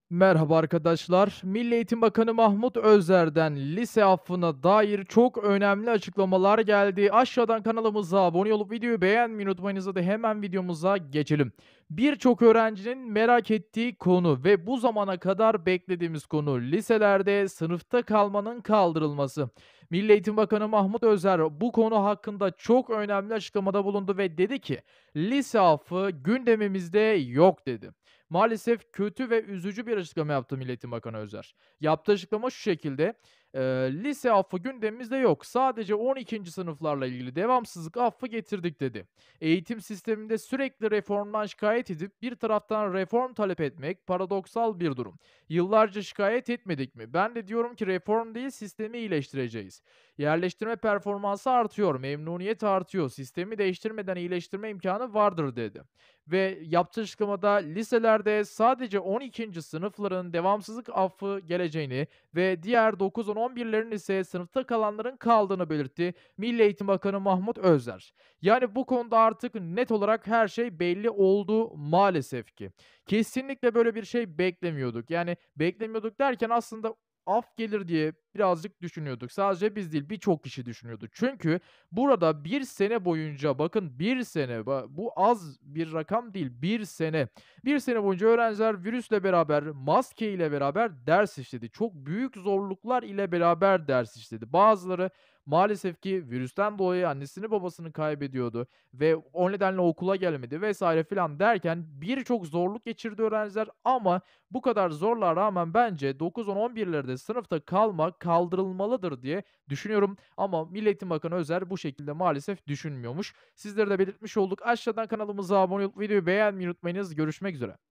Merhaba arkadaşlar. Milli Eğitim Bakanı Mahmut Özer'den lise affına dair çok önemli açıklamalar geldi. Aşağıdan kanalımıza abone olup videoyu beğenmeyi unutmayınız. Hadi hemen videomuza geçelim. Birçok öğrencinin merak ettiği konu ve bu zamana kadar beklediğimiz konu liselerde sınıfta kalmanın kaldırılması. Milli Eğitim Bakanı Mahmut Özer bu konu hakkında çok önemli açıklamada bulundu ve dedi ki lise affı gündemimizde yok dedi. Maalesef kötü ve üzücü bir açıklama yaptı Milli Eğitim Bakanı Özer. Yaptığı açıklama şu şekilde: "Lise affı gündemimizde yok. Sadece 12. sınıflarla ilgili devamsızlık affı getirdik." dedi. Eğitim sisteminde sürekli reformdan şikayet edip bir taraftan reform talep etmek paradoksal bir durum. Yıllarca şikayet etmedik mi? Ben de diyorum ki reform değil, sistemi iyileştireceğiz. Yerleştirme performansı artıyor, memnuniyet artıyor. Sistemi değiştirmeden iyileştirme imkanı vardır dedi. Ve yaptığı açıklamada liselerde sadece 12. sınıfların devamsızlık affı geleceğini ve diğer 9, 10, 11'lerin ise sınıfta kalanların kaldığını belirtti Milli Eğitim Bakanı Mahmut Özer. Yani bu konuda artık net olarak her şey belli oldu maalesef ki. Kesinlikle böyle bir şey beklemiyorduk. Yani beklemiyorduk derken aslında af gelir diye birazcık düşünüyorduk. Sadece biz değil, birçok kişi düşünüyordu. Çünkü burada bir sene boyunca, bakın, bir sene, bu az bir rakam değil, bir sene. Bir sene boyunca öğrenciler virüsle beraber, maske ile beraber ders işledi. Çok büyük zorluklar ile beraber ders işledi. Bazıları maalesef ki virüsten dolayı annesini babasını kaybediyordu ve o nedenle okula gelemedi vesaire filan derken birçok zorluk geçirdi öğrenciler ama bu kadar zorluğa rağmen bence 9, 10, 11'lerde sınıfta kalma kaldırılmalıdır diye düşünüyorum ama Milli Eğitim Bakanı Özer bu şekilde maalesef düşünmüyormuş. Sizlere de belirtmiş olduk. Aşağıdan kanalımıza abone olup videoyu beğenmeyi unutmayınız. Görüşmek üzere.